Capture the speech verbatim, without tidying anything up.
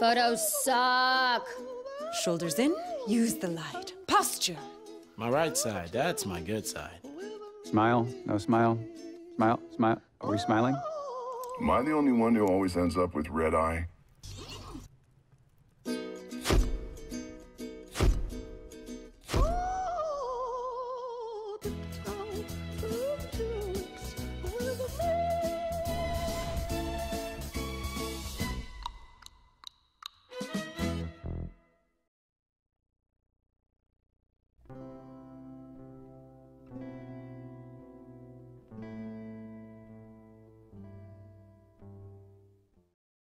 Photos suck. Shoulders in, use the light. Posture. My right side, that's my good side. Smile, no smile. Smile, smile. Are we smiling? Am I the only one who always ends up with red eye?